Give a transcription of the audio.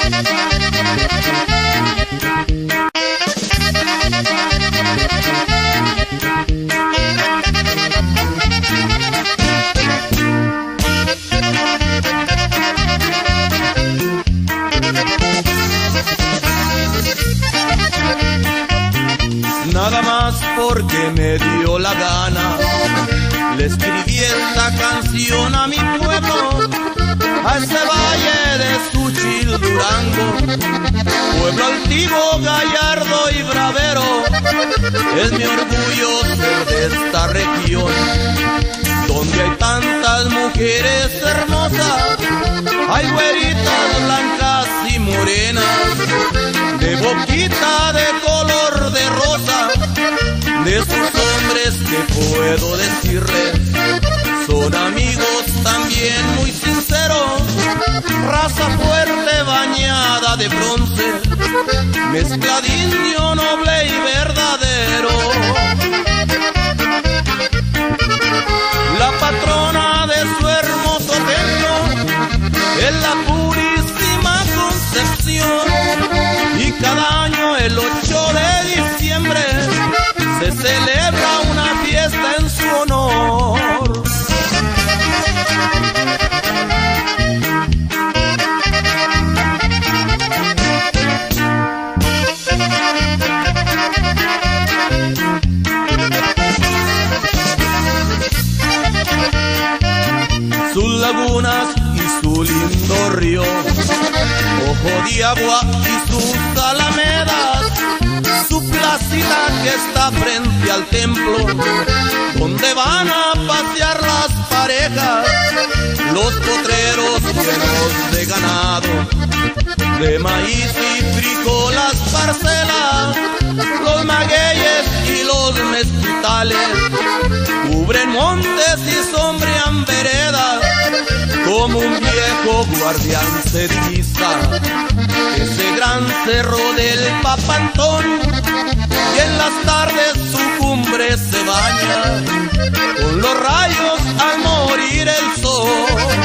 Nada más porque me dio la gana, le escribí esta canción a mi pueblo, a ese valle de Suchil, Durango, pueblo altivo, gallardo y bravero. Es mi orgullo ser de esta región, donde hay tantas mujeres hermosas, hay güeritas, blancas y morenas, de boquita de color de rosa, de esos hombres que puedo decirles, son amigos también muy sinceros, raza fuerte bañada de bronce, mezcla de indio noble y verdadero. La patrona de su hermoso templo es la Purísima Concepción, y cada año el 8 de diciembre se celebra una fiesta en su honor. Sus lagunas y su lindo río, ojo de agua y sus alamedas, su placita que está frente al templo, donde van a pasear las parejas, los potreros llenos de ganado, de maíz y frijol las parcelas, los magueyes y los mezquitales, cubren montes y sombrean veredas, como un viejo guardián se divisa ese gran cerro del Papantón, y en las tardes su cumbre se baña con los rayos al morir el sol.